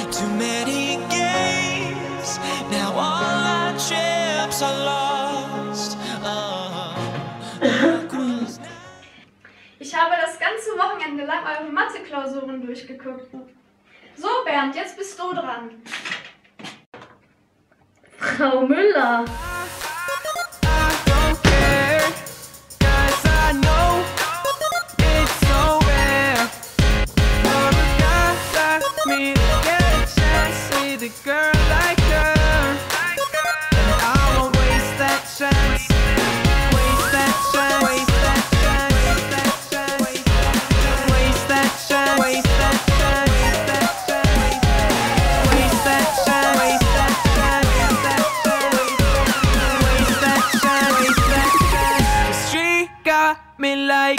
Too many games, now all our chips are lost. Ich habe das ganze Wochenende lang eure Mathe-Klausuren durchgeguckt. So, Bernd, jetzt bist du dran. Frau Müller. Me like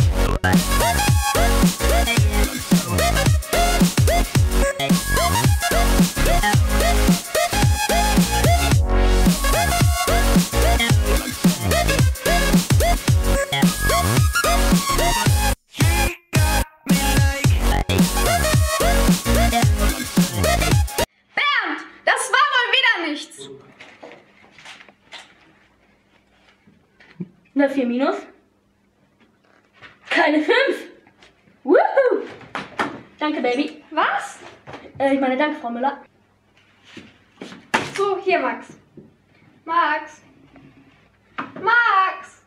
Bernd, das war wohl wieder nichts. Na, 4 minus? Keine 5. Woohoo! Danke, Baby. Was? Ich meine, danke, Frau Müller. So, hier, Max. Max. Max.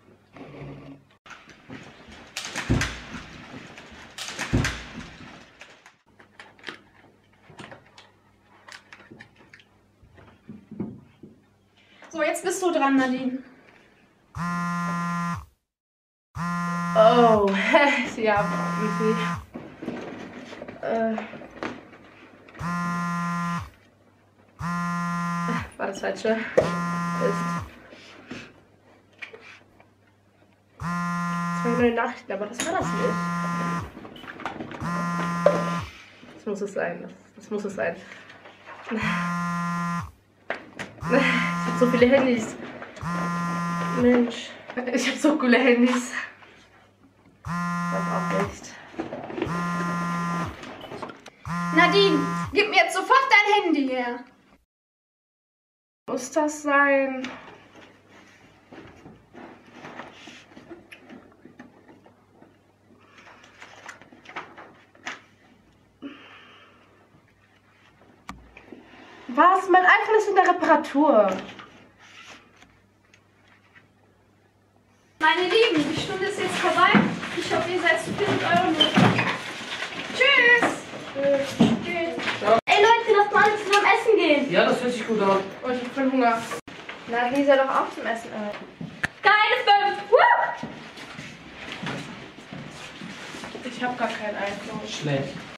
So, jetzt bist du dran, Nadine. Oh, ja, wie viel? War das falsche? Ist 208, aber das war das nicht. Das muss es sein. Das muss es sein. Ich hab so viele Handys. Mensch, ich hab so coole Handys. Das auch nicht. Nadine, gib mir jetzt sofort dein Handy her. Muss das sein? Was? Mein iPhone ist in der Reparatur. Meine Lieben, die Stunde ist jetzt vorbei. Ich hoffe, ihr seid zufrieden mit eurem Noten. Tschüss! Tschüss! Ey Leute, lasst mal alle zusammen essen gehen. Ja, das hört sich gut an. Oh, ich hab voll Hunger. Na, Lisa doch auch zum Essen. Keine 5. Woo! Ich hab gar kein iPhone. Schlecht.